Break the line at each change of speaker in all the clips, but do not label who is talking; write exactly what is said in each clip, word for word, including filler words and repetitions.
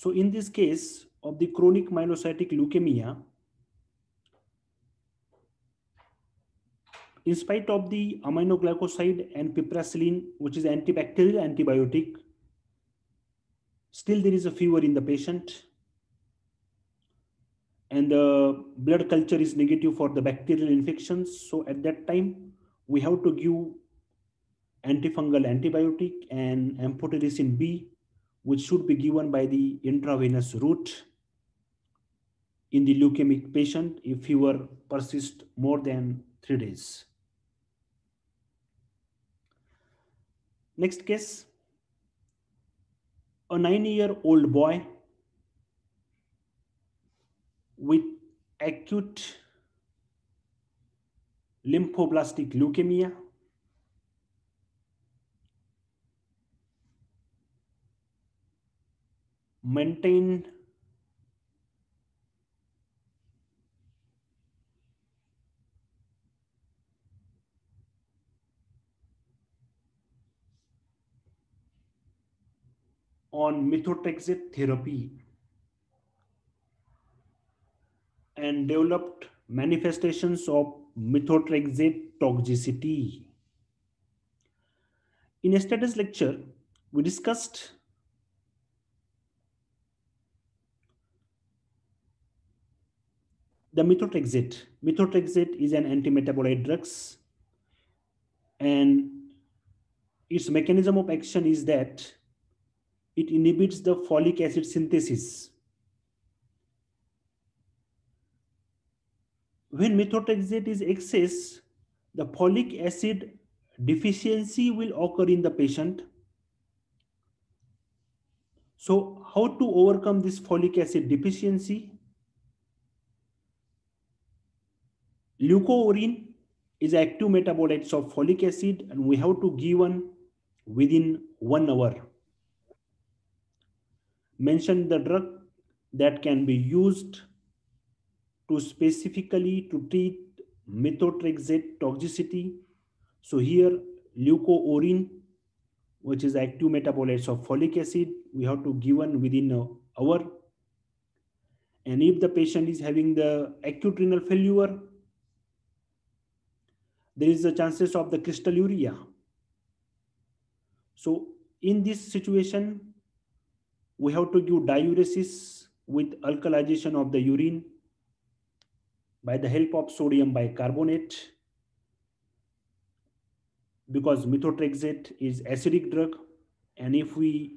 So in this case of the chronic myelocytic leukemia, in spite of the aminoglycoside and piperacillin, which is antibacterial antibiotic, still there is a fever in the patient, and the blood culture is negative for the bacterial infections. So at that time, we have to give antifungal antibiotic and amphotericin B, which should be given by the intravenous route in the leukemic patient if fever persists more than three days. Next case, a nine-year-old boy with acute lymphoblastic leukemia, maintained on methotrexate therapy and developed manifestations of methotrexate toxicity. In yesterday's lecture, we discussed the methotrexate. Methotrexate is an antimetabolite drug, and its mechanism of action is that it inhibits the folic acid synthesis. When methotrexate is excess, the folic acid deficiency will occur in the patient. So how to overcome this folic acid deficiency? Leucoorine is active metabolite of folic acid, and we have to give one within one hour. Mention the drug that can be used to specifically to treat methotrexate toxicity. So here leucoorine, which is active metabolites of folic acid, we have to give one within an hour. And if the patient is having the acute renal failure, there is the chances of the crystalluria. So in this situation, we have to give diuresis with alkalization of the urine by the help of sodium bicarbonate, because methotrexate is acidic drug, and if we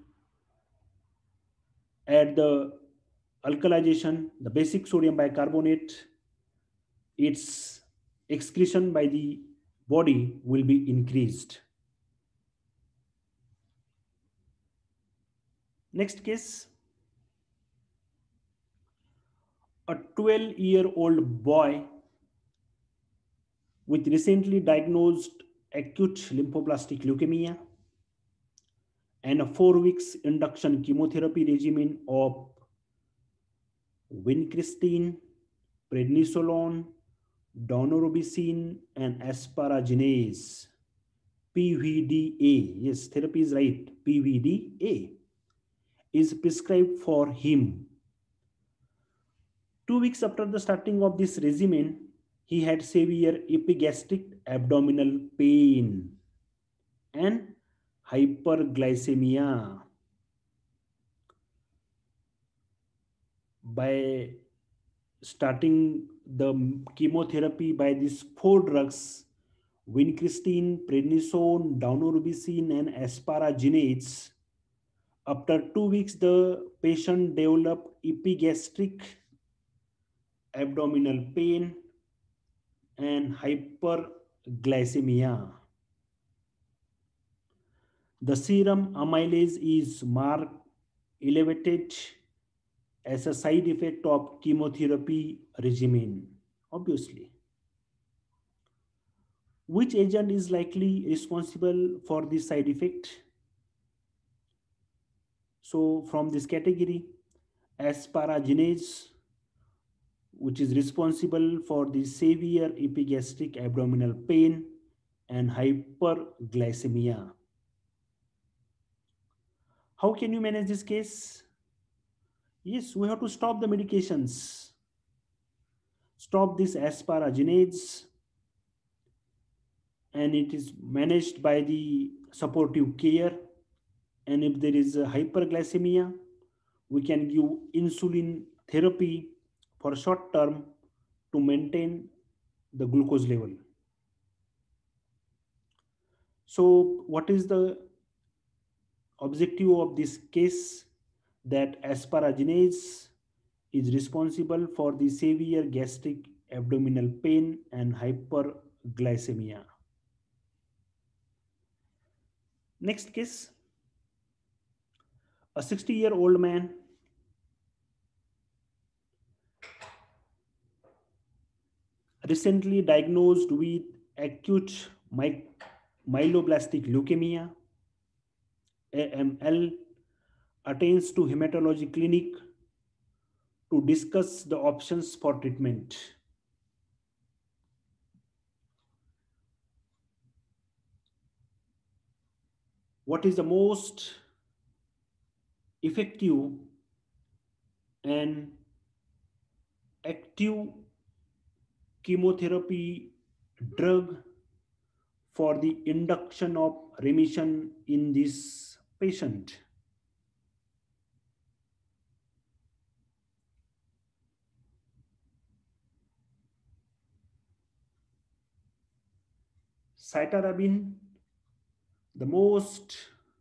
add the alkalization, the basic sodium bicarbonate, its excretion by the body will be increased. Next case, a twelve-year-old boy with recently diagnosed acute lymphoblastic leukemia and a four weeks induction chemotherapy regimen of vincristine, prednisolone, daunorubicin, and asparaginase. P V D A, yes, therapy is right, P V D A is prescribed for him. Two weeks after the starting of this regimen, he had severe epigastric abdominal pain and hyperglycemia. By starting the chemotherapy by these four drugs, vincristine, prednisone, daunorubicin, and asparaginase, after two weeks, the patient developed epigastric abdominal pain and hyperglycemia. The serum amylase is marked elevated as a side effect of chemotherapy regimen, obviously. Which agent is likely responsible for this side effect? So from this category, asparaginase, which is responsible for the severe epigastric abdominal pain and hyperglycemia. How can you manage this case? Yes, we have to stop the medications, stop this asparaginase, and it is managed by the supportive care. And if there is a hyperglycemia, we can give insulin therapy for short term to maintain the glucose level. So, what is the objective of this case? That asparaginase is responsible for the severe gastric abdominal pain and hyperglycemia. Next case, a sixty year old man recently diagnosed with acute my- myeloblastic leukemia A M L attains to hematology clinic to discuss the options for treatment. What is the most effective and active chemotherapy drug for the induction of remission in this patient? Cytarabine, the most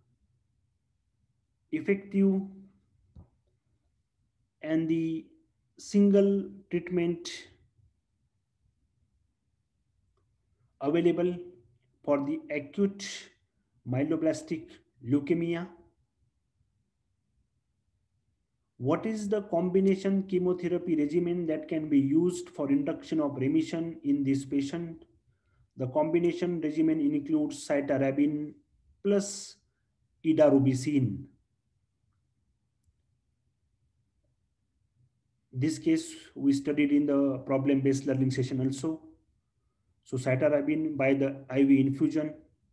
effective and the single treatment available for the acute myeloblastic leukemia. What is the combination chemotherapy regimen that can be used for induction of remission in this patient? The combination regimen includes cytarabine plus idarubicin. This case we studied in the problem-based learning session also. So cytarabine by the I V infusion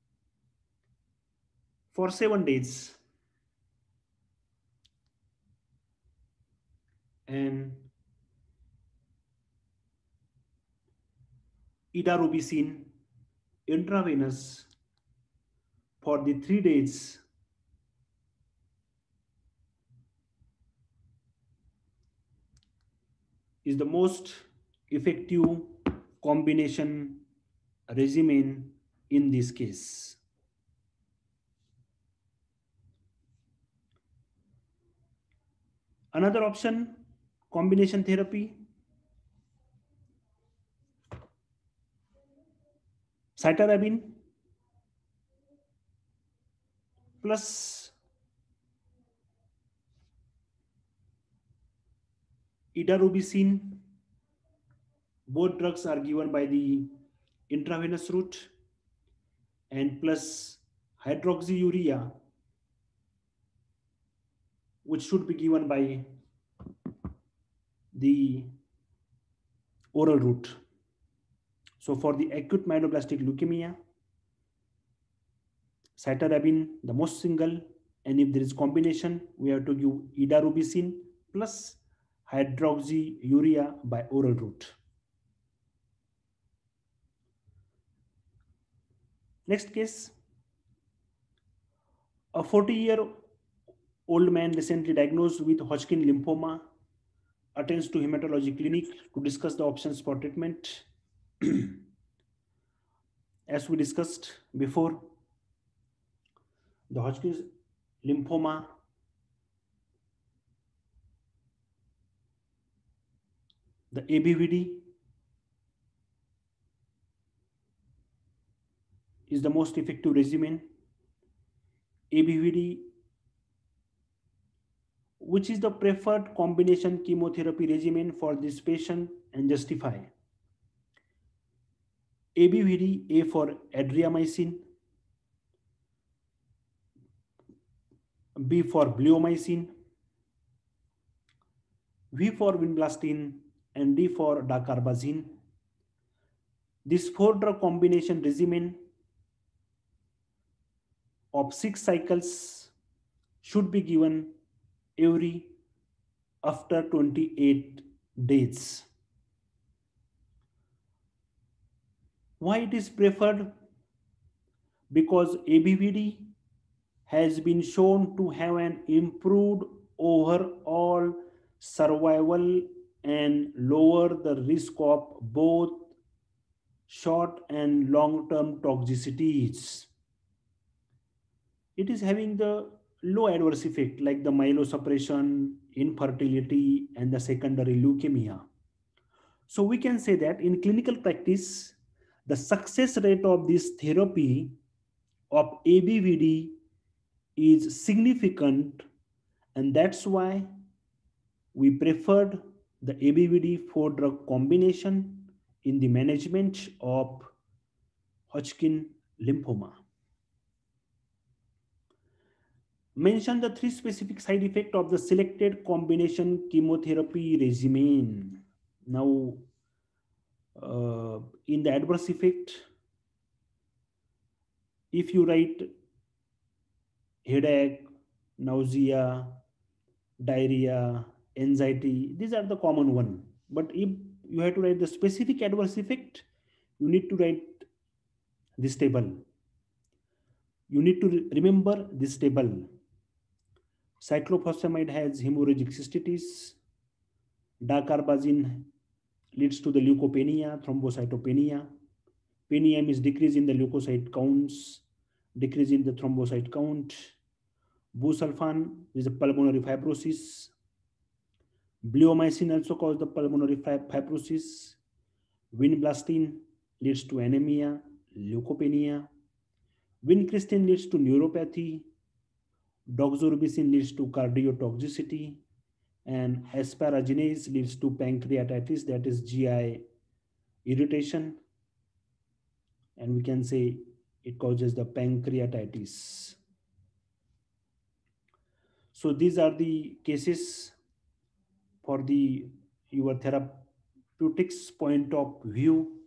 for seven days, and idarubicin intravenous for the three days is the most effective combination regimen in this case. Another option, combination therapy, cytarabine plus idarubicin. Both drugs are given by the intravenous route, and plus hydroxyurea, which should be given by the oral route. So for the acute myeloblastic leukemia, cytarabine the most single, and if there is combination, we have to give idarubicin plus hydroxyurea by oral route. Next case, a forty year old man recently diagnosed with Hodgkin lymphoma attends to hematology clinic to discuss the options for treatment. As we discussed before, the Hodgkin's lymphoma the A B V D is the most effective regimen. A B V D, which is the preferred combination chemotherapy regimen for this patient, and justify. A B V D, A for adriamycin, B for bleomycin, V for vinblastine, and D for dacarbazine. This four drug combination regimen of six cycles should be given every after twenty-eight days. Why it is preferred? Because A B V D has been shown to have an improved overall survival and lower the risk of both short and long term toxicities. It is having the low adverse effect like the myelosuppression, infertility, and the secondary leukemia. So we can say that in clinical practice, the success rate of this therapy of A B V D is significant, and that's why we preferred the A B V D four drug combination in the management of Hodgkin lymphoma. Mention the three specific side effects of the selected combination chemotherapy regimen. Now, uh, in the adverse effect, if you write headache, nausea, diarrhea, anxiety, these are the common one. But if you have to write the specific adverse effect, you need to write this table. You need to re- remember this table. Cyclophosphamide has hemorrhagic cystitis. Dacarbazine leads to the leukopenia, thrombocytopenia. Penium is decrease in the leukocyte counts, decrease in the thrombocyte count. Busulfan is a pulmonary fibrosis. Bleomycin also causes the pulmonary fibrosis. Vinblastine leads to anemia, leukopenia. Vincristine leads to neuropathy. Doxorubicin leads to cardiotoxicity. And asparaginase leads to pancreatitis, that is G I irritation. And we can say it causes the pancreatitis. So these are the cases for the your therapeutics point of view.